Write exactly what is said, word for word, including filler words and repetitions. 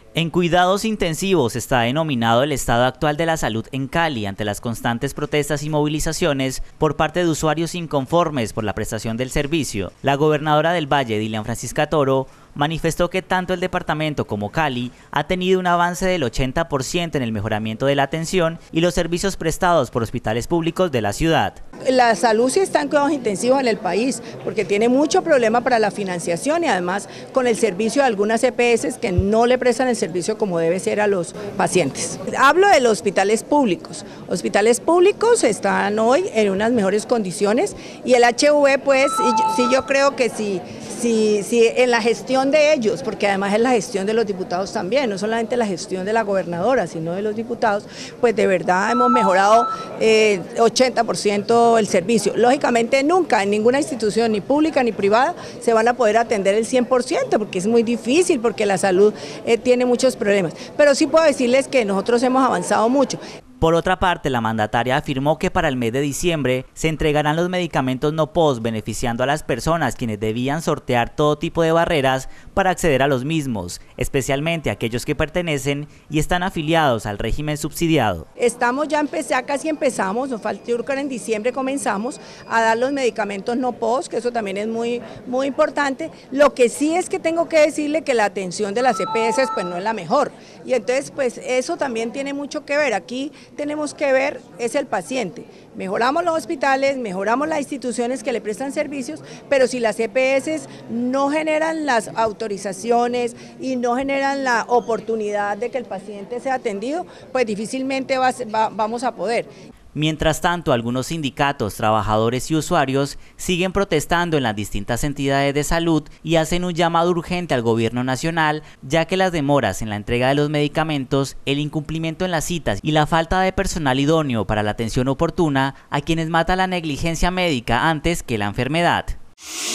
En cuidados intensivos está denominado el estado actual de la salud en Cali ante las constantes protestas y movilizaciones por parte de usuarios inconformes por la prestación del servicio. La gobernadora del Valle, Dilian Francisca Toro, manifestó que tanto el departamento como Cali ha tenido un avance del ochenta por ciento en el mejoramiento de la atención y los servicios prestados por hospitales públicos de la ciudad. La salud sí está en cuidados intensivos en el país porque tiene mucho problema para la financiación y además con el servicio de algunas E P S que no le prestan el servicio como debe ser a los pacientes. Hablo de los hospitales públicos. Hospitales públicos están hoy en unas mejores condiciones y el H V pues sí yo creo que sí. Sí, sí, en la gestión de ellos, porque además es la gestión de los diputados también, no solamente la gestión de la gobernadora, sino de los diputados, pues de verdad hemos mejorado eh, ochenta por ciento el servicio. Lógicamente nunca en ninguna institución, ni pública ni privada, se van a poder atender el cien por ciento, porque es muy difícil, porque la salud eh, tiene muchos problemas. Pero sí puedo decirles que nosotros hemos avanzado mucho. Por otra parte, la mandataria afirmó que para el mes de diciembre se entregarán los medicamentos no P O S, beneficiando a las personas quienes debían sortear todo tipo de barreras para acceder a los mismos, especialmente aquellos que pertenecen y están afiliados al régimen subsidiado. Estamos ya, empecé, ya casi empezamos, nos falta, yo creo que en diciembre comenzamos a dar los medicamentos no P O S, que eso también es muy, muy importante. Lo que sí es que tengo que decirle que la atención de las E P S pues no es la mejor, y entonces pues eso también tiene mucho que ver. Aquí tenemos que ver es el paciente. Mejoramos los hospitales, mejoramos las instituciones que le prestan servicios, pero si las E P S no generan las autorizaciones y no generan la oportunidad de que el paciente sea atendido, pues difícilmente va, va, vamos a poder. Mientras tanto, algunos sindicatos, trabajadores y usuarios siguen protestando en las distintas entidades de salud y hacen un llamado urgente al gobierno nacional, ya que las demoras en la entrega de los medicamentos, el incumplimiento en las citas y la falta de personal idóneo para la atención oportuna a quienes mata la negligencia médica antes que la enfermedad.